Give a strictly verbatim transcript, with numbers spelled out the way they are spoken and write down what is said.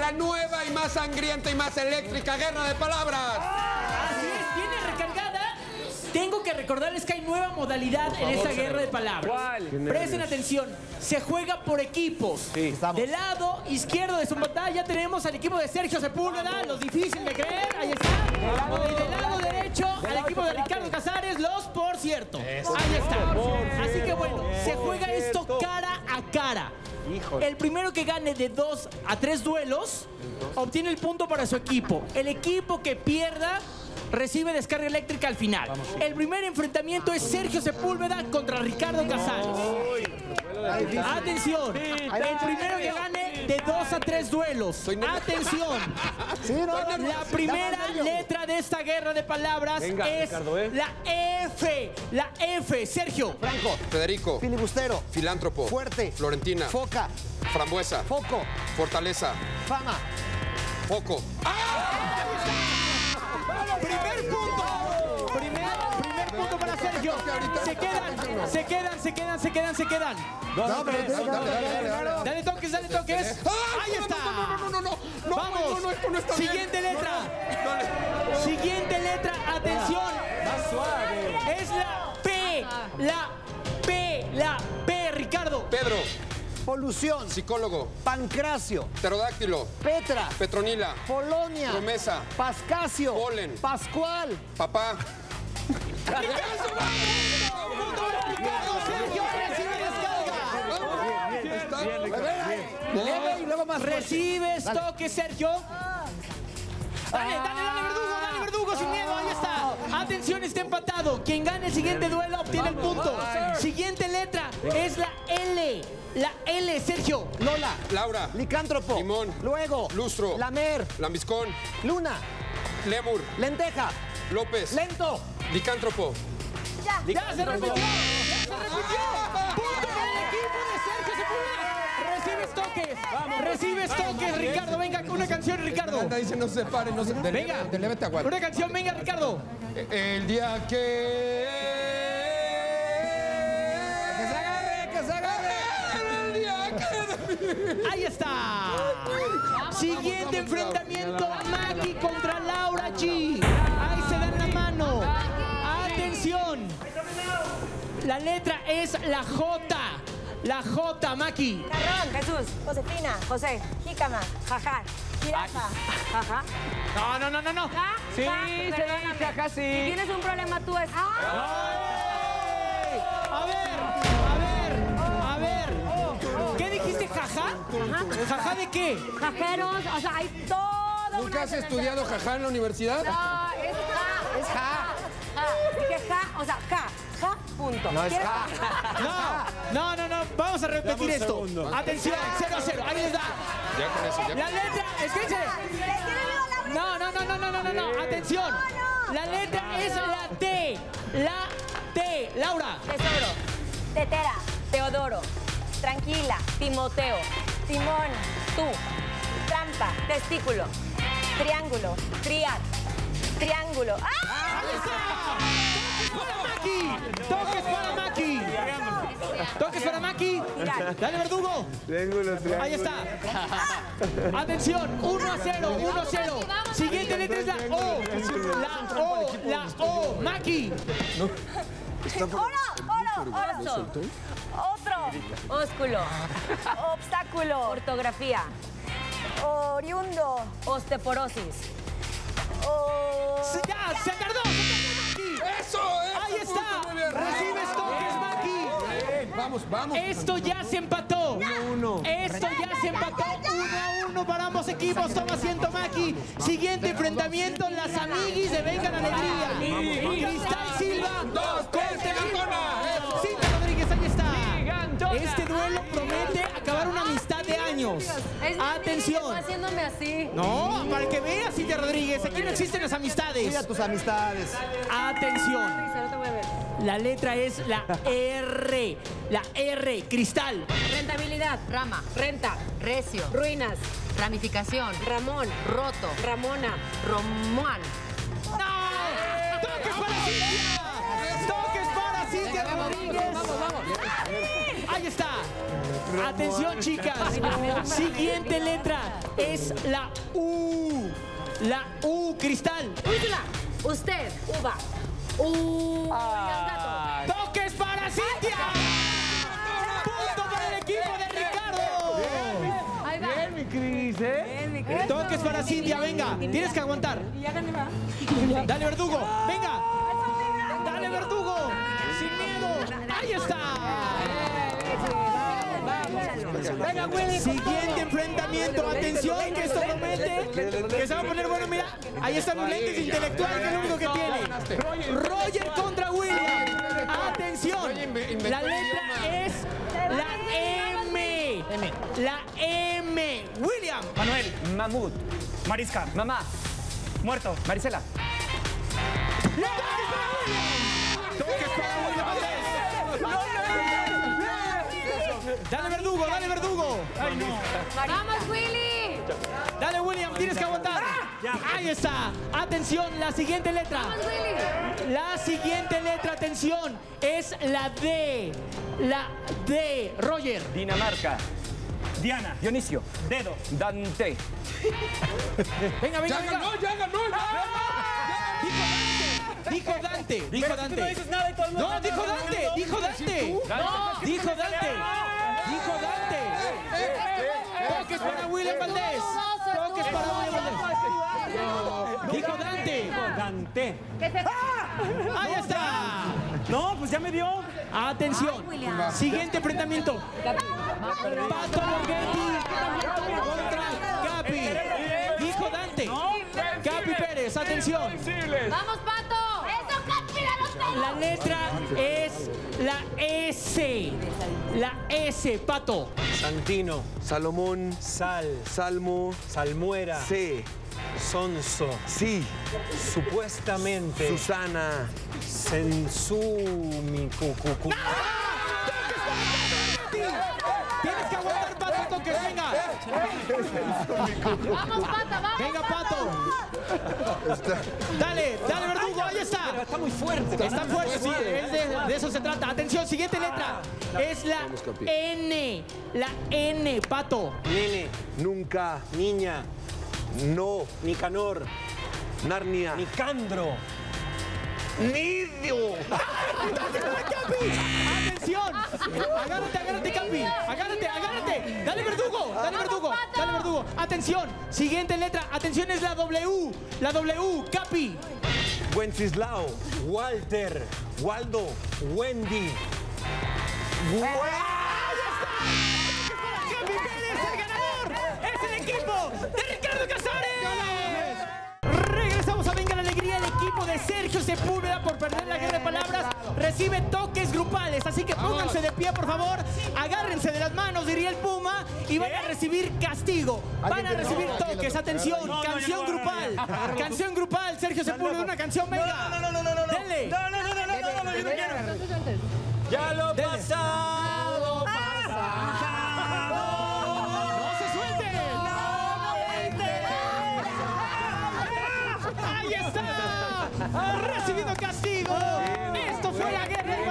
la nueva y más sangrienta y más eléctrica guerra de palabras. Así es, viene recargada. Tengo que recordarles que hay nueva modalidad en esta guerra de palabras. ¿Cuál? Presten atención, se juega por equipos. Sí, estamos. Del lado izquierdo de su pantalla ya tenemos al equipo de Sergio Sepúlveda, los difíciles de creer, ahí está. Y del lado derecho al equipo de Ricardo Casares, los por cierto. Ahí está. Así que bueno, se juega esto cara a cara. El primero que gane de dos a tres duelos obtiene el punto para su equipo. El equipo que pierda recibe descarga eléctrica al final. El primer enfrentamiento es Sergio Sepúlveda contra Ricardo Casares. Atención, el primero que gane de dos a tres duelos. Atención, la primera letra de esta guerra de palabras es la F. La F. Sergio. Franco. Federico. Filibustero. Filántropo. Fuerte. Florentina. Foca. Frambuesa. Foco. Fortaleza. Fama. Foco. Primer punto. Primer, primer punto para Sergio. Se quedan, se quedan, se quedan, se quedan, se quedan. No, pero Dale toques, dale toques. Ahí está. No, no, no, no, no. Vamos. No, no, esto no está bien. Siguiente letra. No, no, no. Siguiente letra. Atención. Más suave. Es la P. La P. La P, Ricardo. Pedro. Polución. Psicólogo. Pancracio. Pterodáctilo. Petra. Petronila. Polonia. Promesa. Pascasio. Polen. Pascual. Papá. Ricardo, Sergio recibe descarga. Leve y luego más fuerte. Recibes Dale. toque, Sergio. Dale, dale, dale, verdugo, dale, verdugo, sin miedo, ahí está. Atención, está empatado. Quien gane el siguiente duelo obtiene el punto. Siguiente letra es la L. La L, Sergio. Lola. Laura. Licántropo. Limón. Luego. Lustro. Lamer. Lambiscón. Luna. Lemur. Lenteja. López. Lento. Licántropo. Ya se repitió. Ya se repitió. Punto para el equipo de Sergio Sepúlveda. Recibes toques. Recibes toques, Ricardo. Venga, una canción, Ricardo. Anda, dice no se pare, no se... De Venga. leve, de leve te aguanta. Una canción, venga, Ricardo. El día que... Que se agarre, que se agarre. El día que... Ahí está. Siguiente enfrentamiento, Maki contra Laura G. Ahí se dan la mano. Atención. La letra es la J. La J, Maki. Carrón, Jesús, Josefina, José, Jícama, Jaja, Jirafa, Jaja. No, no, no, no, no. Ja, Sí, ja, se ve perdóname. jaja, Si sí. tienes un problema tú es... A ver, a ver, a ver. ¿Qué dijiste, jaja? ¿Jaja de qué? Jajeros, o sea, hay todo. ¿Nunca has estudiado jajá en la universidad? No, es ja. Es ja. Ja. Dije ja, o sea, ja. Ja, punto. No es ¿Quieres- ja. No, no, no, no. Vamos a repetir esto. Atención, cero a cero. Ahí les da. Ya con eso, ya. La letra, escúchense. No, no, no, no, no, no, no, no. Atención. La letra es la T. La T. Laura. Tesoro, tetera, Teodoro, tranquila, Timoteo, Timón, tú, trampa, testículo, triángulo, triad, triángulo. ¡Ah! ¡Ahí está! ¡Toques para Maki! ¡Toques para Maki! ¡Toques para Maki! ¡Dale, verdugo! Ahí está. Atención, uno a cero, uno a cero. Siguiente letra es la O. La O, la O. Maki. ¡Oro! ¡Oro! ¡Oso! Otro. Ósculo. Obstáculo. Ortografía. Oriundo. Osteoporosis. O... Se- ¡Ya! ¡Se tardó! ¡Se tardó Maki! ¡Eso! eso ¡Ahí está! muy bien. ¡Recibes toques, Maki! Vamos, vamos. Esto ya se empató. Uno. Esto ya se empató. Uno a uno para ambos equipos. Toma asiento, Maki. Siguiente enfrentamiento, las amiguis de Vengan Alegría. Cristal Silva. Dos, tres, gigantona. Cinta Rodríguez, ahí está. Este duelo promete acabar una amistad de años. Atención. haciéndome así. No, para que veas, Cintia Rodríguez, aquí no existen las amistades. Mira tus amistades. Atención. No te voy a ver. La letra es la R. La R, Cristal. Rentabilidad, rama, renta, recio, ruinas, ramificación, Ramón, roto, Ramona, Romuán. ¡No! ¡Toques para Cintia! ¡Toques para Cintia Rodríguez! Vamos, vamos. Ahí está. Atención, chicas. Siguiente letra es la U. La U, Cristal. Úrsula. Usted. Uva. U. Gato. ¡Toques para Cintia! ¡Punto para el equipo de Ricardo! Ahí va. Bien, mi Cris, ¿eh? Toques para Cintia, venga. Tienes que aguantar. Dale, Verdugo. Venga. Dale, Verdugo. Sin miedo. Ahí está. Venga, Willy. Siguiente enfrentamiento. Atención, que esto promete que se va a poner bueno. Mira, ahí están los lentes intelectuales, que es lo único que tiene. Roger contra William. Atención. La letra es la M. La M. William. Manuel. Mamut. Marisca. Mamá. Muerto. Marisela. Toques para William Valdés. Dale, Verdugo, dale, Verdugo. Ay, no. Vamos, Willy. Dale, William, tienes que aguantar. Ahí está. Atención, la siguiente letra. Vamos, Willy. La siguiente letra, atención, es la D. La D. Roger. Dinamarca. Diana. Dionisio. Dedo. Dante. Venga, venga, Ya venga. ganó, ya ganó, ya Dijo Dante. Dijo Pero Dante. tú no dices nada y todo el mundo No, está dijo hablando. Dante. Dijo Dante. No. Dijo Dante. Dijo Dante. Toques para William Valdés. Toques para William Valdés. Dijo Dante. Dante. ¿Qué se... Ahí está. No, pues ya me dio. Atención. Siguiente enfrentamiento. Pato Borghetti contra Capi. Dijo Dante. Capi Pérez, atención. Vamos, Pato. Eso, Capi, la La letra es la S. La S, Pato. Santino, Salomón, Sal, Salmo, Salmuera, C, Sonso, sí, supuestamente, Susana, Sensumi, Cucucu. Tienes que aguantar, Pato, toques, venga. Vamos, Pato, vamos. Venga, Pato. Dale, dale, Verdugo, ahí está. Está muy fuerte. Está fuerte, sí, es de, de eso se trata. Atención, siguiente letra. Es la N. La N, Pato. Nene, nunca, niña, no, Nicanor, Narnia, Nicandro. Nidio. Atención. Agárrate, agárrate, Capi. Agárrate, agárrate. Dale, Verdugo. Dale, Verdugo. Dale, Verdugo. Atención. Siguiente letra. Atención, es la W. La W, Capi. Wenceslao, Walter, Waldo, Wendy, Capi Pérez, el ganador. Es el equipo de Ricardo Casares. Regresamos a Venga la Alegría. El equipo de Sergio Sepúlveda, por perder la guerra de palabras, recibe toques grupales. Así que pónganse de pie, por favor. Agárrense de las manos, diría el Puma, y van a recibir castigo. Van a recibir toques. Atención, No, no, canción yo no, grupal. Canción grupal, Sergio Sepúlveda, una canción, venga. No, no, no, no, no, no. Denle. No, no, no, no, no, no, no, yo no quiero. ya lo Dele. pasado, ¡No se suelten! ¡Ahí está! ¡Recibiendo castigo! ¡Esto fue la guerra!